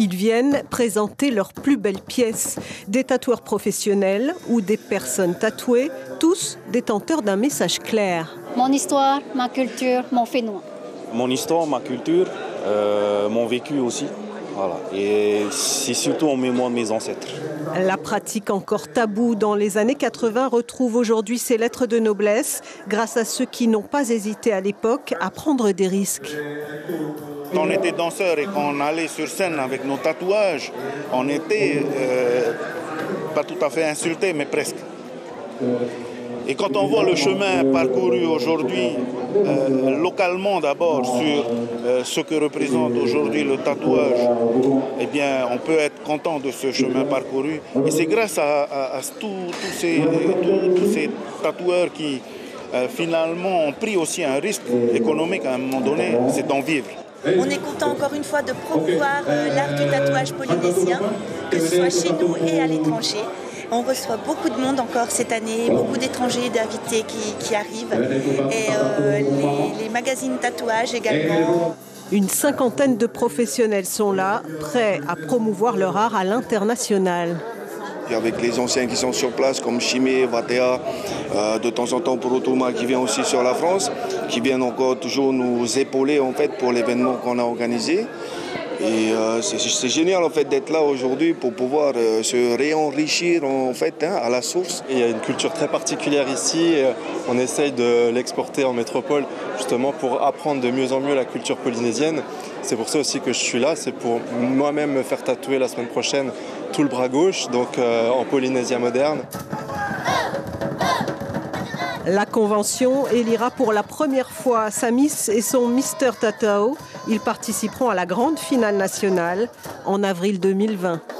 Ils viennent présenter leurs plus belles pièces. Des tatoueurs professionnels ou des personnes tatouées, tous détenteurs d'un message clair. Mon histoire, ma culture, mon fait noir. Mon histoire, ma culture, mon vécu aussi. Voilà. Et c'est surtout en mémoire de mes ancêtres. La pratique encore taboue dans les années 80 retrouve aujourd'hui ses lettres de noblesse grâce à ceux qui n'ont pas hésité à l'époque à prendre des risques. Quand on était danseur et qu'on allait sur scène avec nos tatouages, on était pas tout à fait insultés, mais presque. Et quand on voit le chemin parcouru aujourd'hui, localement d'abord, sur ce que représente aujourd'hui le tatouage, eh bien, on peut être content de ce chemin parcouru. Et c'est grâce à tous ces tatoueurs qui, finalement, ont pris aussi un risque économique à un moment donné, c'est d'en vivre. On est content encore une fois de promouvoir l'art du tatouage polynésien, que ce soit chez nous et à l'étranger. On reçoit beaucoup de monde encore cette année, beaucoup d'étrangers, d'invités qui arrivent. Et les magazines tatouage également. Une cinquantaine de professionnels sont là, prêts à promouvoir leur art à l'international. Avec les anciens qui sont sur place comme Chimé, Vatea, de temps en temps Porotoma qui vient aussi sur la France, qui viennent encore toujours nous épauler en fait pour l'événement qu'on a organisé. Et c'est génial en fait d'être là aujourd'hui pour pouvoir se réenrichir en fait à la source. Il y a une culture très particulière ici. On essaye de l'exporter en métropole justement pour apprendre de mieux en mieux la culture polynésienne. C'est pour ça aussi que je suis là. C'est pour moi-même me faire tatouer la semaine prochaine tout le bras gauche, donc en Polynésia moderne. La convention élira pour la première fois sa Miss et son Mr Tatao. Ils participeront à la grande finale nationale en avril 2020.